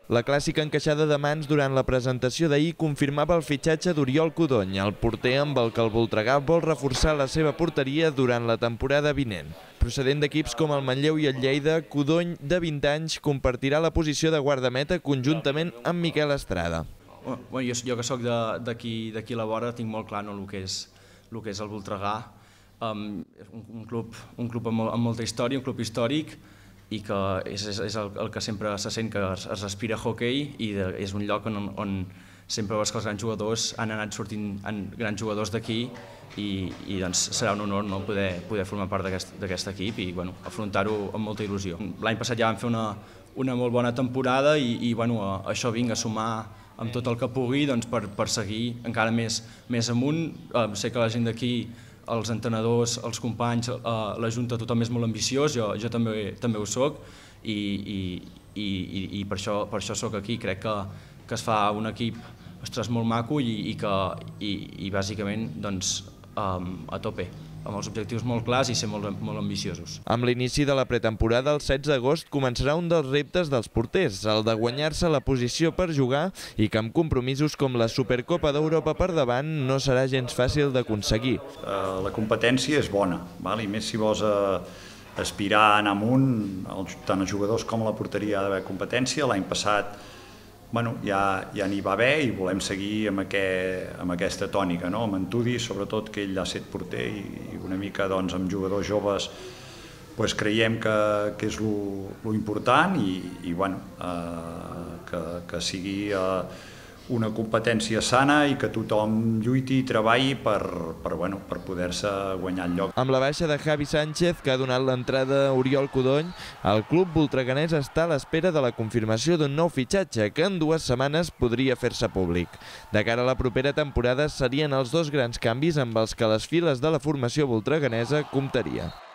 La clàssica encaixada de mans durant la presentació d'ahir confirmava el fitxatge d'Oriol Codony, el porter amb el que el Voltregà vol reforçar la seva porteria durant la temporada vinent. Procedent d'equips com el Manlleu i el Lleida, Codony, de 20 anys, compartirà la posició de guardameta conjuntament amb Miquel Estrada. Jo que soc d'aquí la vora tinc molt clar el que és el Voltregà. Un club amb molta història, un club històric, i que és el que sempre se sent que es respira hoquei, i és un lloc on sempre veus que els grans jugadors han anat sortint grans jugadors d'aquí, i serà un honor poder formar part d'aquest equip i afrontar-ho amb molta il·lusió. L'any passat ja vam fer una molt bona temporada i això vinc a sumar amb tot el que pugui per seguir encara més amunt. Sé que la gent d'aquí, els entrenadors, els companys, la Junta, tothom és molt ambiciós, jo també ho soc, i per això soc aquí. Crec que es fa un equip molt maco i bàsicament a tope, amb els objectius molt clars i ser molt ambiciosos. Amb l'inici de la pretemporada, el 16 d'agost, començarà un dels reptes dels porters, el de guanyar-se la posició per jugar, i que amb compromisos com la Supercopa d'Europa per davant no serà gens fàcil d'aconseguir. La competència és bona, i més si vols aspirar a anar amunt, tant els jugadors com la porteria ha d'haver competència. L'any passat ja n'hi va haver i volem seguir amb aquesta tònica, amb en Tudi, sobretot, que ell ha estat porter, i una mica amb jugadors joves creiem que és l'important, i que sigui una competència sana i que tothom lluiti i treballi per poder-se guanyar el lloc. Amb la baixa de Javi Sánchez, que ha donat l'entrada a Oriol Codony, el club voltreganès està a l'espera de la confirmació d'un nou fitxatge que en 2 setmanes podria fer-se públic. De cara a la propera temporada serien els 2 grans canvis amb els que les files de la formació voltreganesa comptaria.